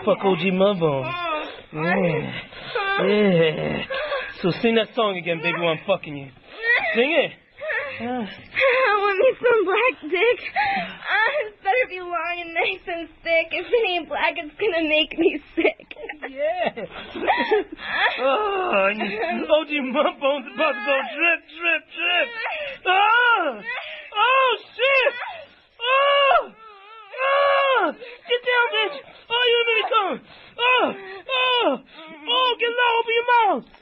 fuck OG Mudbone. Yeah. So sing that song again, baby, while I'm fucking you. Sing it. I want me some black dick. It better be long and nice and thick. If it ain't black, it's gonna make me sick. Yeah. Oh, and OG Mudbone's about to go drip, drip, drip. Oh, oh shit. Oh, oh, get down, bitch. Oh, you let me come. Oh, get low, open your mouth.